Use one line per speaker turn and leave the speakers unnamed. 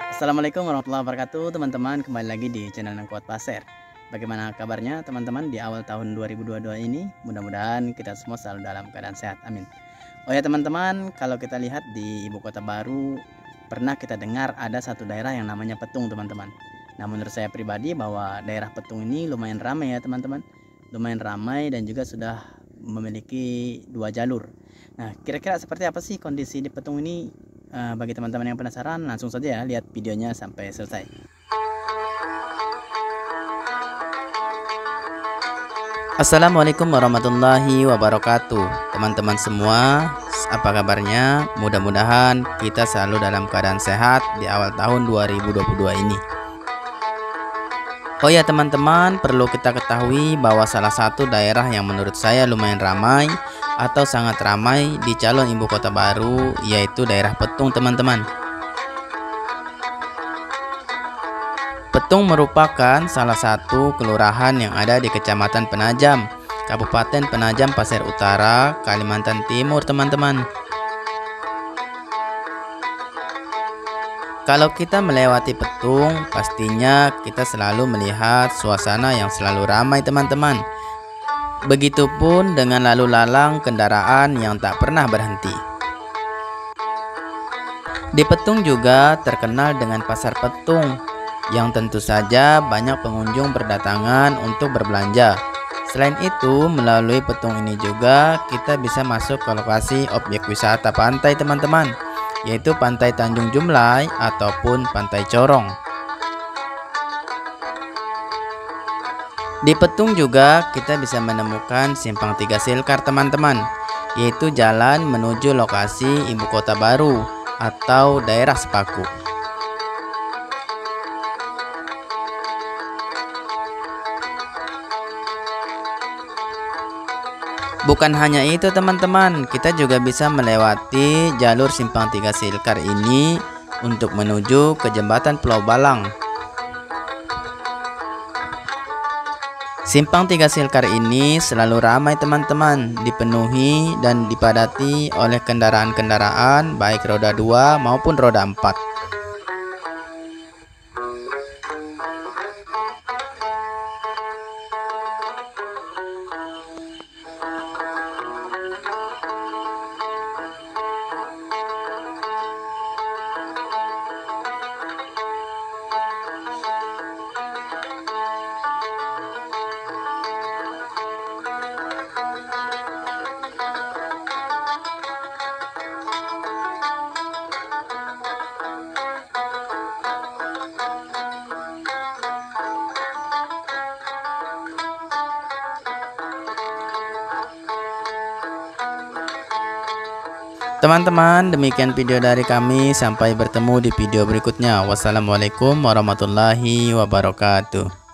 Assalamualaikum warahmatullahi wabarakatuh teman-teman, kembali lagi di channel Nengkuat Pasir. Bagaimana kabarnya teman-teman di awal tahun 2022 ini? Mudah-mudahan kita semua selalu dalam keadaan sehat, amin. Oh ya teman-teman, kalau kita lihat di ibu kota baru, pernah kita dengar ada satu daerah yang namanya Petung teman-teman. Nah menurut saya pribadi bahwa daerah Petung ini lumayan ramai ya teman-teman. Lumayan ramai dan juga sudah memiliki 2 jalur. Nah kira-kira seperti apa sih kondisi di Petung ini? Bagi teman-teman yang penasaran, langsung saja ya lihat videonya sampai selesai. Assalamualaikum warahmatullahi wabarakatuh. Teman-teman semua, apa kabarnya? Mudah-mudahan kita selalu dalam keadaan sehat di awal tahun 2022 ini. Oh ya teman-teman, perlu kita ketahui bahwa salah satu daerah yang menurut saya lumayan ramai atau sangat ramai di calon ibu kota baru yaitu daerah Petung teman-teman. Petung merupakan salah satu kelurahan yang ada di Kecamatan Penajam, Kabupaten Penajam Pasir Utara, Kalimantan Timur teman-teman. Kalau kita melewati Petung, pastinya kita selalu melihat suasana yang selalu ramai teman-teman. Begitupun dengan lalu lalang kendaraan yang tak pernah berhenti. Di Petung juga terkenal dengan Pasar Petung, yang tentu saja banyak pengunjung berdatangan untuk berbelanja. Selain itu, melalui Petung ini juga kita bisa masuk ke lokasi objek wisata pantai teman-teman, yaitu Pantai Tanjung Jumlai ataupun Pantai Corong. Di Petung juga kita bisa menemukan Simpang 3 Silkar teman-teman, yaitu jalan menuju lokasi ibu kota baru atau daerah Sepaku. Bukan hanya itu teman-teman, kita juga bisa melewati jalur Simpang 3 Silkar ini untuk menuju ke Jembatan Pulau Balang. Simpang 3 Silkar ini selalu ramai teman-teman, dipenuhi dan dipadati oleh kendaraan-kendaraan baik roda 2 maupun roda 4. Teman-teman, demikian video dari kami. Sampai bertemu di video berikutnya. Wassalamualaikum warahmatullahi wabarakatuh.